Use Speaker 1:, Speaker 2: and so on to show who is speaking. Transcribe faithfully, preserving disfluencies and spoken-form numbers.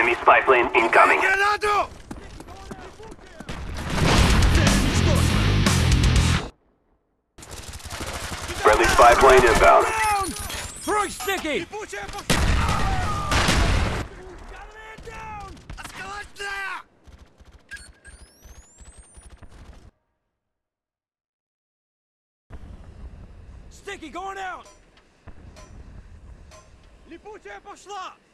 Speaker 1: Enemy spy plane incoming. Friendly spy plane inbound.
Speaker 2: Throw sticky! Sticky going out! Липучая пошла!